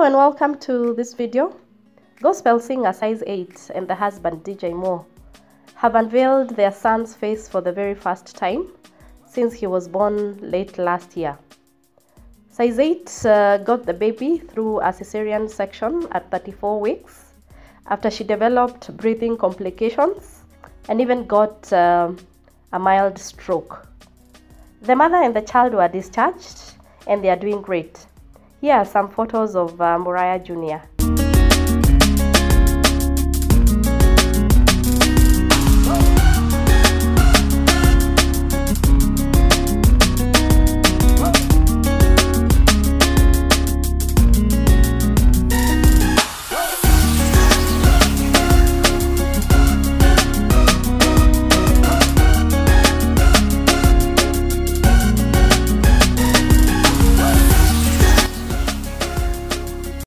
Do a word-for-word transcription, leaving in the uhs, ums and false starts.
and welcome to this video. Gospel singer Size eight and the husband D J Mo have unveiled their son's face for the very first time since he was born late last year. Size eight uh, got the baby through a cesarean section at thirty-four weeks after she developed breathing complications and even got uh, a mild stroke. The mother and the child were discharged and they are doing great. Here are some photos of uh, MARUA Junior